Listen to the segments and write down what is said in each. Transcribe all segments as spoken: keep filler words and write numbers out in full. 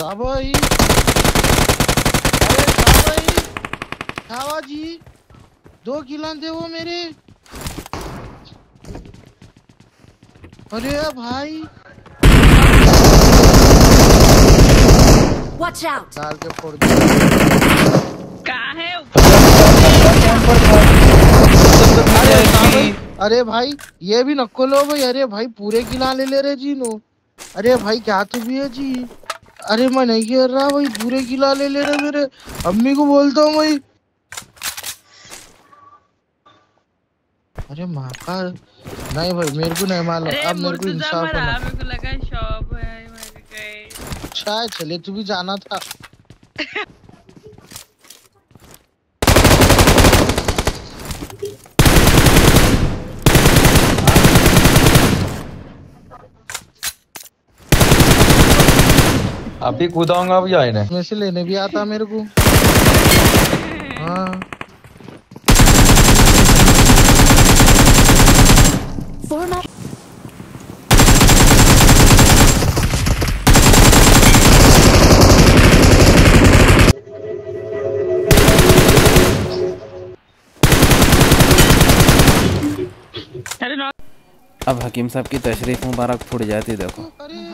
शाबाई, अरे शाबाई, शाबा जी, दो किला थे वो मेरे। अरे भाई Watch out! डाल के फोड़ दिया। कहाँ है? अरे भाई, अरे भाई ये भी नको लो भाई। अरे भाई पूरे किला ले ले रहे जी नो। अरे भाई क्या तू भी है जी। अरे मैं नहीं खेल रहा भाई, पूरे किला ले ले रहे मेरे। अम्मी को बोलता हूँ भाई। अरे माँ का नहीं भाई, मेरे को नहीं मालूम। अब मेरे को इंसाफ करना। मेरे को लगा शॉप है, मर गए। शायद चले तू भी जाना था। अभी कूदाऊंगा अभी आए ने में से लेने भी आता मेरे को। हाँ अब हकीम साहब की तशरीफ मुबारक फुट जाती देखो।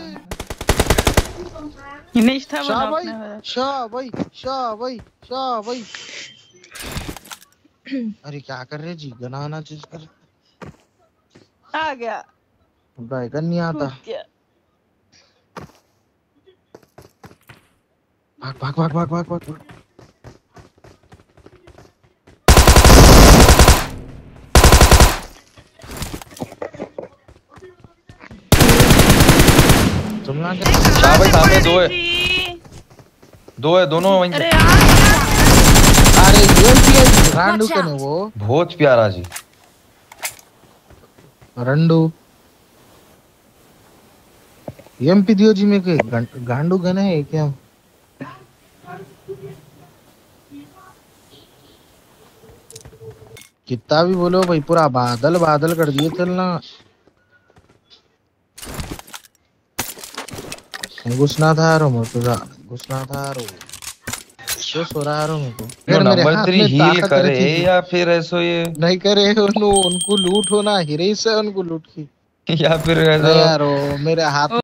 शाह भाई, शाह भाई, शाह भाई, शाह भाई। अरे क्या कर रहे जी, गनाना चीज कर। आ गया। बैगन नहीं आता। भाग भाग भाग भाग भाग भाग भाग। तुम ना क्या? शाह भाई सामने दो है, दो है दोनों वहीं। अरे अरे ये रांडू कने वो बहुत प्यारा जी रंडू। एमपी दियो जी में के गांडू गने है क्या? कितना भी बोलो भाई, पूरा बादल बादल कर दिए चलना। घुसना था रो मुझको, घुसना था रो तो सो रहा रो मुझको। तो नंबर थ्री हील करे या फिर ऐसो ये नहीं करे उनको, उनको लूट होना हिरे से उनको लूट की या फिर ऐसा यार मेरे हाथ